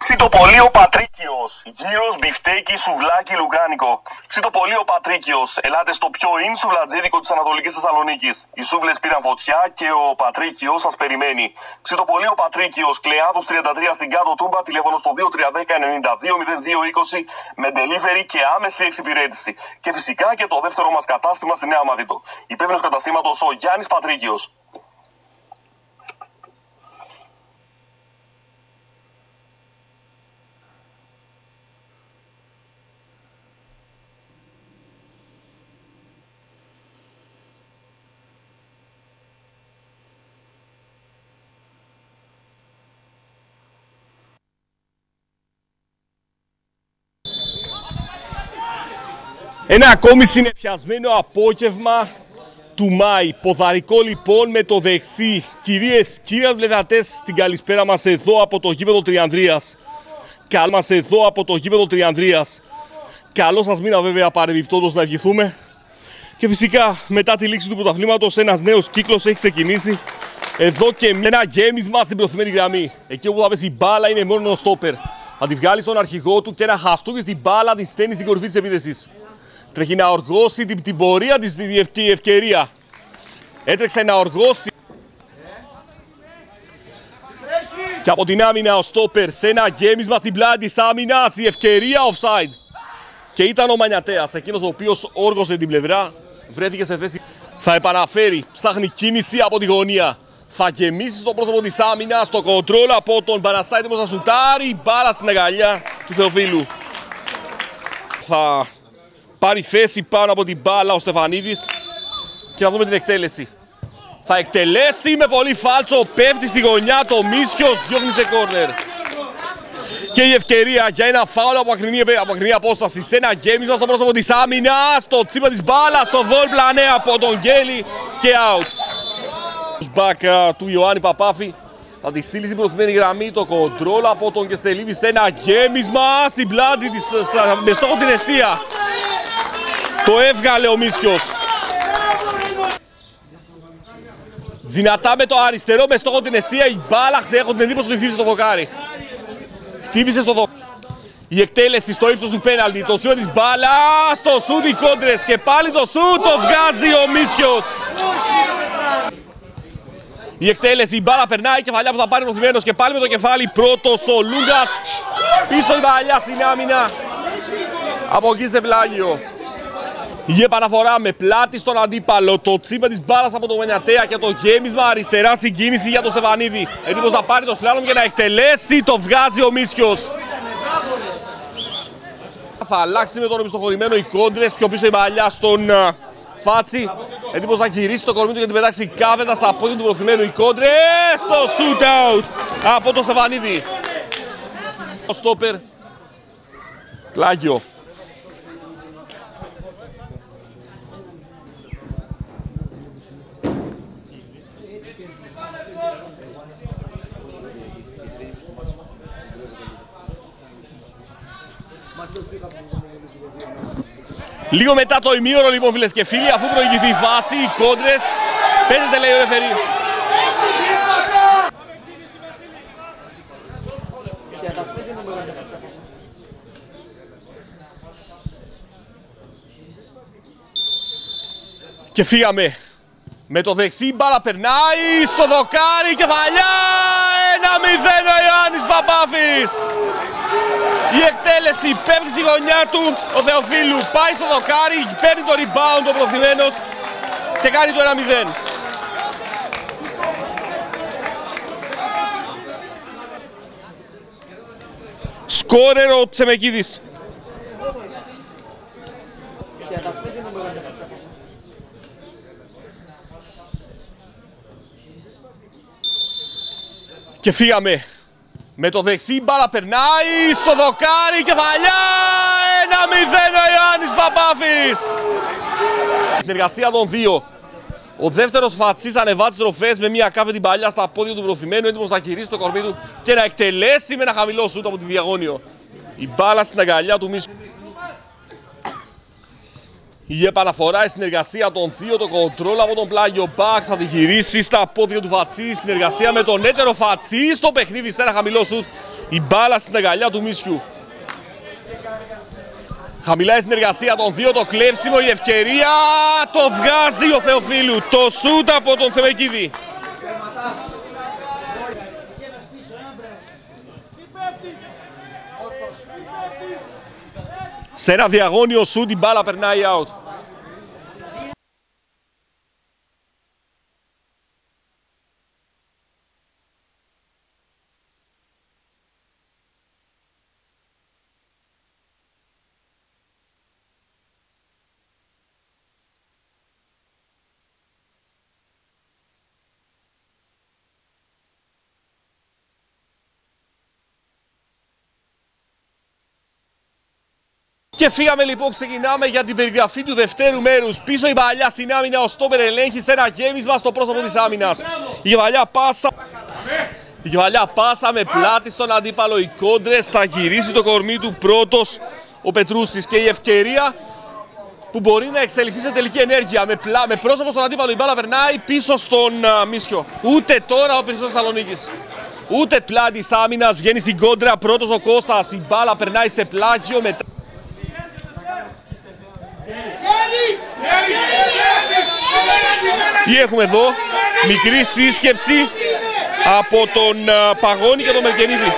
Ψητοπολείο Πατρίκιος. Γύρος, μπιφτέκι, σουβλάκι, λουκάνικο. Ψητοπολείο Πατρίκιος. Ελάτε στο πιο in σουβλατζίδικο της Ανατολικής Θεσσαλονίκης. Οι σούβλες πήραν φωτιά και ο Πατρίκιος σας περιμένει. Ψητοπολείο Πατρίκιος. Κλεάδος 33 στην Κάτω Τούμπα. Τηλέφωνο στο 2310-92-0220 με delivery και άμεση εξυπηρέτηση. Και φυσικά και το δεύτερο μας κατάστημα στη Νέα Μαδίτο. Υπεύθυνος καταστήματος ο Γιάννης Πατρίκιος. Ένα ακόμη συνεφιασμένο απόγευμα του Μάη. Ποδαρικό λοιπόν με το δεξί. Κυρίες, κύριοι βλεδατές, την καλησπέρα μας εδώ από το γήπεδο Τριανδρίας. Καλό σας μήνα βέβαια παρεμπιπτόντως να ευχηθούμε. Και φυσικά μετά τη λήξη του πρωταθλήματος ένας νέος κύκλος έχει ξεκινήσει. Εδώ και ένα γέμισμα στην προθυμένη γραμμή. Εκεί όπου θα πέσει η μπάλα είναι μόνο ο στόπερ. Θα τη βγάλει στον αρχηγό του και ένα χαστούκι στην μπάλα τη στέλνει στην κορυφή της επίθεσης. Τρέχει να οργώσει την πορεία της η ευκαιρία. Έτρεξε να οργώσει. Και από την άμυνα ο στόπερ σε ένα γέμισμα στην πλάτη της άμυνας. Η ευκαιρία offside. Και ήταν ο Μανιατέας, εκείνος ο οποίος όργωσε την πλευρά. Βρέθηκε σε θέση. Θα επαναφέρει. Ψάχνει κίνηση από τη γωνία. Θα γεμίσει στο πρόσωπο της άμυνας. Το κοντρόλ από τον Πανασά, έτοιμος να σουτάρει. Μπάλα στην αγκαλιά του Θεοφίλου. Θα πάρει θέση πάνω από την μπάλα ο Στεφανίδης. Και να δούμε την εκτέλεση. Θα εκτελέσει με πολύ φάλτσο. Πέφτει στη γωνιά. Το Μίσιος διώχνει σε κόρνερ. Και η ευκαιρία για ένα φάουλ από μακρινή απόσταση. Σε ένα γέμισμα στο πρόσωπο της άμυνας. Το τσίπα της μπάλας. Στο βολ πλανέ από τον Γκέλη. Και out. Μπακ του Ιωάννη Παπάφη. Θα τη στείλει στην προθυμένη γραμμή. Το κοντρόλ από τον Κεστελίδη σε ένα γέμισμα στην πλάτη της, με στόχο την εστία. Το έβγαλε ο Μίσιος. Δυνατά με το αριστερό με στόχο την εστία. Η μπάλα, έχω την εντύπωση ότι χτύπησε στο δοκάρι. Χτύπησε στο δοκάρι. Η εκτέλεση στο ύψος του πέναλτι. Το σούτ της μπάλας. Το σούτ οι κόντρες. Και πάλι το σούτ το βγάζει ο Μίσιος. Η εκτέλεση, η μπάλα περνάει, η κεφαλιά που θα πάρει προθυμένος και πάλι με το κεφάλι. Πρώτος ο Λούγκας. Πίσω η παλιά στην άμυνα. Από εκεί σε πλάγιο. Η επαναφορά με πλάτη στον αντίπαλο. Το τσίπα της μπάλας από τον Μενιατέα και το γέμισμα αριστερά στην κίνηση για τον Στεφανίδη. Έτοιμος να πάρει το σλάλομ για να εκτελέσει. Το βγάζει ο Μίσιος. Θα αλλάξει με τον επιστοχωρημένο οι κόντρες. Πιο πίσω η παλιά στον Φάτσι. Έτοιμος να γυρίσει το κορμί του για την πετάξει κάθετα στα πόδια του προθυμένου οι κόντρες. Το shoot out από τον Στεφανίδη. Ο στόπερ. Πλάγιο. Λίγο μετά το ημίωρο λοιπόν φίλες και φίλοι, αφού προηγηθεί η φάση, οι κόντρες, παίζεται λέει ο ρεφερί. Και φύγαμε. Με το δεξί μπάλα περνάει στο δοκάρι, κεφαλιά, 1-0 ο Ιωάννης Παπάφης. Η εκτέλεση πέφτει στη γωνιά του, ο Θεοφίλου πάει στο δοκάρι, παίρνει το rebound ο προθυμένος και κάνει το 1-0. Σκόρερ ο Τσεμεκίδης. Και φύγαμε. Με το δεξί μπάλα περνάει στο δοκάρι, κεφαλιά, 1-0 ο Ιωάννης Παπάφης. Συνεργασία των δύο. Ο δεύτερος Φατσής ανεβάζει τις τροφές με μια κάθετη παλιά στα πόδια του προθυμένου, έτοιμος να γυρίσει το κορμί του και να εκτελέσει με ένα χαμηλό σούτ από τη διαγώνιο. Η μπάλα στην αγκαλιά του Μίσου. Η επαναφορά, η συνεργασία των δύο, το κοντρόλ από τον πλάγιο μπακ θα τη γυρίσει στα πόδια του Φατσί. Συνεργασία με τον έτερο Φατσί στο παιχνίδι σε ένα χαμηλό σουτ. Η μπάλα στην αγκαλιά του Μίσιου. Χαμηλά η συνεργασία των δύο, το κλέψιμο, η ευκαιρία, το βγάζει ο Θεοφίλου. Το σούτ από τον Τσεμεκίδη. Σε ένα διαγώνιο σούτ η μπάλα περνάει out. Και φύγαμε λοιπόν, ξεκινάμε για την περιγραφή του δευτέρου μέρους. Πίσω η παλιά στην άμυνα, ο στόπερ ελέγχει σε ένα γέμισμα στο πρόσωπο της άμυνας. Η παλιά πάσα με πλάτη στον αντίπαλο, οι κόντρες, θα γυρίσει το κορμί του πρώτος ο Πετρούσης. Και η ευκαιρία που μπορεί να εξελιχθεί σε τελική ενέργεια. Με πρόσωπο στον αντίπαλο, η μπάλα περνάει πίσω στον Μίσιο. Ούτε τώρα ο Περισσός Θεσσαλονίκης. Ούτε πλάτη της άμυνας, βγαίνει στην κόντρα πρώτος ο Κώστας. Η μπάλα περνάει σε πλάγιο μετά. Τι έχουμε εδώ, μικρή σύσκεψη από τον Παγώνη και τον Μερκενίδη.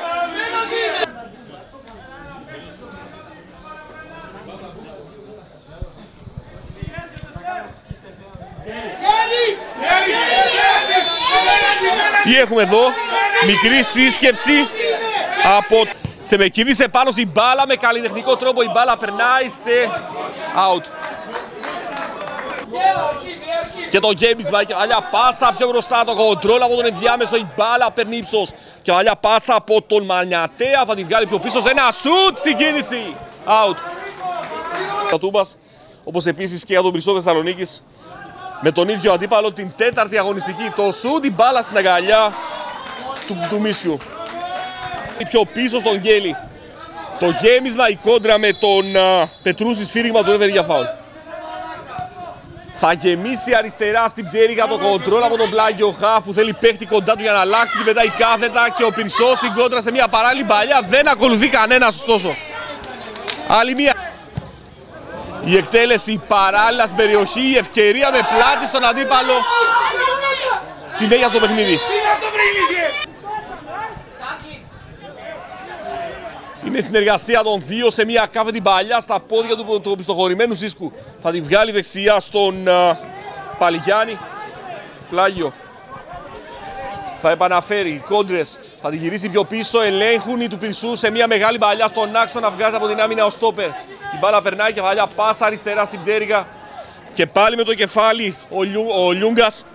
Τι έχουμε εδώ, μικρή σύσκεψη από Τσεμεκίδης επάνω στην μπάλα με καλλιτεχνικό τρόπο, η μπάλα περνάει σε out. Και το γέμισμα, η κεφαλιά πάσα πιο μπροστά, το κοντρόλ από τον ενδιάμεσο, η μπάλα παίρνει ύψος. Κεφαλιά πάσα από τον Μανιατέα, θα την βγάλει πιο πίσω σε ένα σουτ στην κίνηση. Out. Ο Τούμπας, όπως επίσης και για τον Περισσό Θεσσαλονίκης, με τον ίδιο αντίπαλο την τέταρτη αγωνιστική. Το σουτ, η μπάλα στην αγκαλιά του Μίσιου. Πιο πίσω στον Γκέλη. Το γέμισμα, η κόντρα με τον Πετρούση, σφύριγμα του έφερε για φάουλ. Θα γεμίσει αριστερά στην πτέρυγα, το κοντρόλ από τον Πλάγιο Χαφ που θέλει παίχτη κοντά του για να αλλάξει, την πετάει κάθετα και ο Πυρσός στην κόντρα σε μια παράλληλη παλιά, δεν ακολουθεί κανένας ωστόσο. Άλλη μία. Η εκτέλεση παράλληλα στην περιοχή, η ευκαιρία με πλάτη στον αντίπαλο. Συνέχεια στο παιχνίδι. Είναι συνεργασία των δύο σε μια κάθετη παλιά στα πόδια του πιστοχωρημένου Σίσκου. Θα τη βγάλει δεξιά στον Παλιγιάννη. Πλάγιο. Θα επαναφέρει. Οι κόντρες θα τη γυρίσει πιο πίσω. Ελέγχουν οι του Πυρσού σε μια μεγάλη παλιά στον άξονα. Βγάζει από την άμυνα ο στόπερ. Η μπάλα περνάει και παλιά πάσα αριστερά στην πτέρυγα. Και πάλι με το κεφάλι ο Λιούγκας.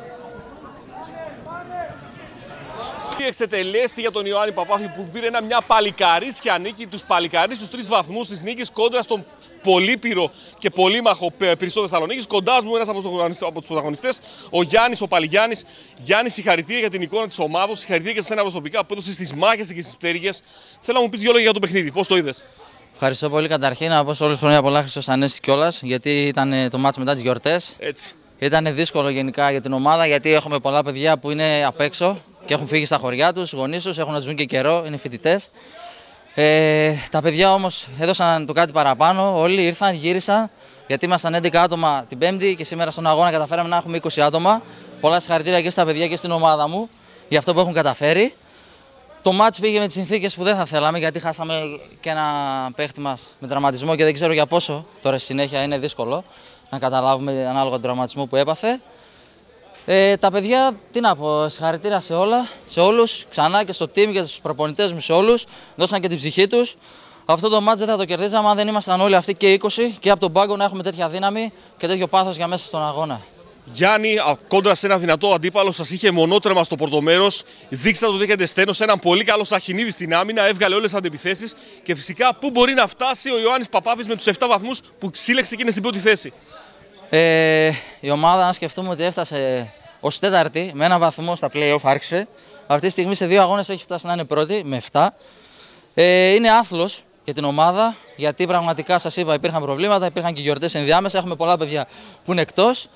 Εξετελέστη για τον Ιωάννη Παπάθη που πήρε μια παλικαρίσια νίκη, τους παλικαρίσιους 3 βαθμούς της νίκης κόντρα στον πολύπυρο και πολύμαχο Περισσό Θεσσαλονίκης. Κοντά μου ένας από τους πρωταγωνιστές, ο Γιάννης, ο Παλιγιάννης. Γιάννη, συγχαρητήρια για την εικόνα της ομάδας, συγχαρητήρια και σε εσένα προσωπικά που έδωσες στις μάχες και στις πτέρυγες. Θέλω να μου πεις 2 λόγια για το παιχνίδι, πώς το είδες? Ευχαριστώ πολύ καταρχήν, να πω σε όλη χρόνια πολλά Χριστός Ανέστη κιόλας, γιατί ήταν το μάτς μετά τις γιορτές. Έτσι. Ήταν δύσκολο γενικά για την ομάδα, γιατί έχουμε πολλά παιδιά που είναι απ' έξω και έχουν φύγει στα χωριά τους, γονείς τους, έχουν να ζουν και καιρό, είναι φοιτητές. Τα παιδιά όμως έδωσαν το κάτι παραπάνω, όλοι ήρθαν, γύρισαν, γιατί ήμασταν 11 άτομα την Πέμπτη και σήμερα στον αγώνα καταφέραμε να έχουμε 20 άτομα. Πολλά συγχαρητήρια και στα παιδιά και στην ομάδα μου για αυτό που έχουν καταφέρει. Το μάτς πήγε με τις συνθήκες που δεν θα θέλαμε, γιατί χάσαμε και ένα παίχτη μας με τραυματισμό και δεν ξέρω για πόσο. Τώρα συνέχεια είναι δύσκολο να καταλάβουμε ανάλογα τον τραυματισμό που έπαθε. Τα παιδιά, τι να πω, συγχαρητήρια σε όλους, ξανά και στο team και στους προπονητές μου, σε όλους. Δώσαν και την ψυχή τους. Αυτό το μάτς δεν θα το κερδίζαμε αν δεν ήμασταν όλοι αυτοί και 20 και από τον πάγκο να έχουμε τέτοια δύναμη και τέτοιο πάθος για μέσα στον αγώνα. Γιάννη, κόντρα σε ένα δυνατό αντίπαλο, σας είχε μονότρεμα στο πρωτομέρος. Δείξατε ότι έχετε στένος, έναν πολύ καλό Σαχινίδη στην άμυνα, έβγαλε όλες τις αντεπιθέσεις. Και φυσικά πού μπορεί να φτάσει ο Ιωάννης Παπάβης με τους 7 βαθμούς που σύλλεξε και είναι στην πρώτη θέση? Η ομάδα, αν σκεφτούμε ότι έφτασε ως τέταρτη με ένα βαθμό στα play-off, άρχισε. Αυτή τη στιγμή σε 2 αγώνες έχει φτάσει να είναι πρώτη με 7. Είναι άθλος για την ομάδα, γιατί πραγματικά σας είπα υπήρχαν προβλήματα, υπήρχαν και γιορτές ενδιάμεσα. Έχουμε πολλά παιδιά που είναι εκτός.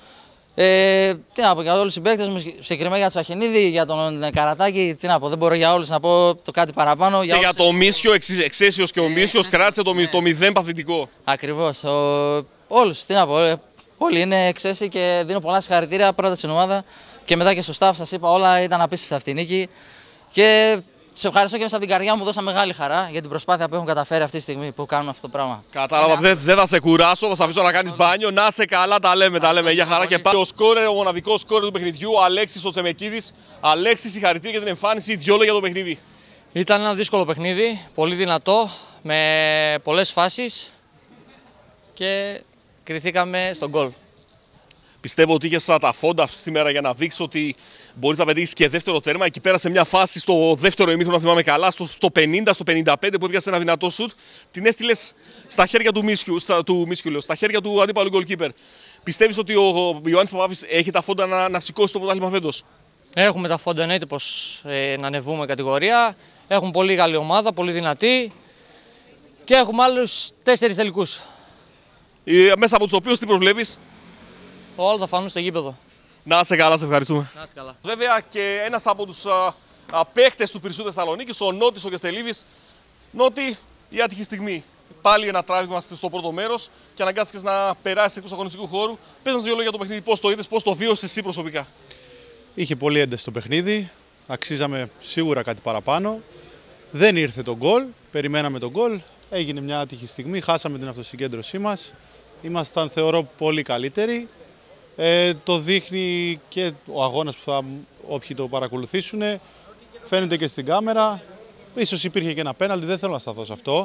Τι να πω για όλους τους συμπαίκτες μου, συγκεκριμένα για τον Σαχενίδη, για τον Καρατάκη, τι να πω, δεν μπορώ για όλους να πω το κάτι παραπάνω. Και για το Μίσιο, εξαίσιος και ο Μίσιος κράτησε το 0 παθητικό. Ακριβώς. Όλους, τι να πω, όλοι είναι εξαίσιοι και δίνω πολλά συγχαρητήρια πρώτα στην ομάδα και μετά και στο staff. Σας είπα, όλα ήταν απίστευτα αυτή η νίκη. Και σε ευχαριστώ και μέσα από την καρδιά μου, δώσα μεγάλη χαρά για την προσπάθεια που έχουν καταφέρει αυτή τη στιγμή που κάνουν αυτό το πράγμα. Κατάλαβα, δεν θα σε κουράσω, θα σε αφήσω να κάνεις μπάνιο. Να σε καλά, τα λέμε. Για χαρά και πάλι. Ο μοναδικός σκόρερ του παιχνιδιού, ο Αλέξης ο Τσεμεκίδης. Αλέξη, συγχαρητήρια για την εμφάνιση. Δυο λόγια για το παιχνίδι. Ήταν ένα δύσκολο παιχνίδι, πολύ δυνατό, με πολλές φάσεις και κριθήκαμε στον γκολ. Πιστεύω ότι είχες τα φόντα σήμερα για να δείξεις ότι μπορείς να πετύχεις και δεύτερο τέρμα. Εκεί πέρα σε μια φάση στο δεύτερο ημίχρονο, να θυμάμαι καλά, στο 50, στο 55 που έπιασε ένα δυνατό σουτ, την έστειλες στα χέρια του Μίσιου, στα χέρια του αντίπαλου γκολκίπερ. Πιστεύεις ότι ο Ιωάννης Παπάφης έχει τα φόντα να σηκώσει το πρωτάθλημα φέτος? Έχουμε τα φόντα, εννοείται πως να ανεβούμε κατηγορία. Έχουμε πολύ καλή ομάδα, πολύ δυνατή και έχουμε άλλους 4 τελικούς. Μέσα από τους οποίους τι προβλέπεις? Όλα θα φανούν στο γήπεδο. Να είσαι καλά, σε ευχαριστούμε. Να είσαι καλά. Βέβαια και ένας από τους παίκτες του Πυρσού Θεσσαλονίκης, ο Νότης ο Κεστελίδης. Νότι, η άτυχη στιγμή. Πάλι ένα τράβημα στο πρώτο μέρος και αναγκάστηκες να περάσεις εκτός αγωνιστικού χώρου. Πες μας δύο λόγια για το παιχνίδι, πώς το είδες, πώς το βίωσες εσύ προσωπικά? Είχε πολύ ένταση το παιχνίδι, αξίζαμε σίγουρα κάτι παραπάνω. Δεν ήρθε το γκολ, περιμέναμε το γκολ, έγινε μια άτυχη στιγμή, χάσαμε την αυτοσυγκέντρωσή μας. Ήμασταν, θεωρώ, πολύ καλύτεροι. Το δείχνει και ο αγώνας που όποιοι το παρακολουθήσουν. Φαίνεται και στην κάμερα. Ίσως υπήρχε και ένα πέναλτι, δεν θέλω να σταθώ σε αυτό.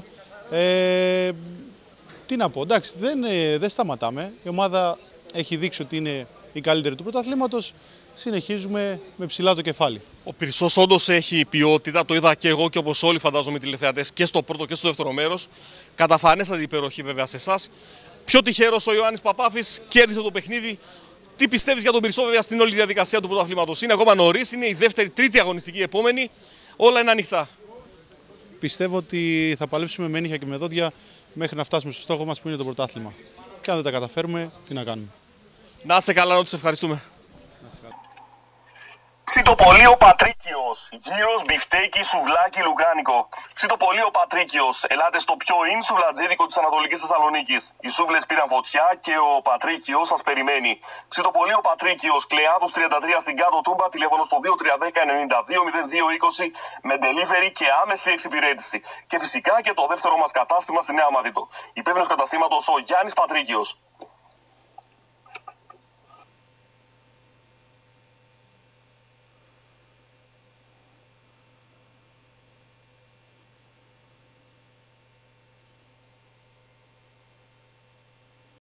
Τι να πω, εντάξει, δεν σταματάμε. Η ομάδα έχει δείξει ότι είναι η καλύτερη του πρωταθλήματος. Συνεχίζουμε με ψηλά το κεφάλι. Ο Πυρσός όντως έχει ποιότητα, το είδα και εγώ και όπως όλοι φαντάζομαι οι τηλεθεατές και στο πρώτο και στο δεύτερο μέρος. Καταφανέστατη υπεροχή βέβαια σε εσάς. Πιο τυχερός ο Ιωάννης Παπάφης, κέρδισε το παιχνίδι. Τι πιστεύεις για τον Πυρσό βέβαια στην όλη διαδικασία του πρωταθλήματος? Είναι ακόμα νωρίς, είναι η δεύτερη, τρίτη αγωνιστική επόμενη. Όλα είναι ανοιχτά. Πιστεύω ότι θα παλέψουμε με νύχια και με δόντια μέχρι να φτάσουμε στο στόχο μας που είναι το πρωτάθλημα. Και αν δεν τα καταφέρουμε, τι να κάνουμε. Να είσαι καλά, Νότι, σε ευχαριστούμε. Ψητοπολείο Πατρίκιος, γύρος, μπιφτέκι, σουβλάκι, λουκάνικο. Ψητοπολείο Πατρίκιος, ελάτε στο πιο in σουβλατζίδικο της Ανατολικής Θεσσαλονίκης. Οι σούβλες πήραν φωτιά και ο Πατρίκιος σας περιμένει. Ψητοπολείο Πατρίκιος, Κλεάδους 33 στην Κάτω Τούμπα, τηλέφωνο στο 2310-92-0220 με delivery και άμεση εξυπηρέτηση. Και φυσικά και το δεύτερο μας κατάστημα στη Νέα Μαδίτο. Υπεύθυνος καταστήματος ο Γιάννης Πατρίκιος.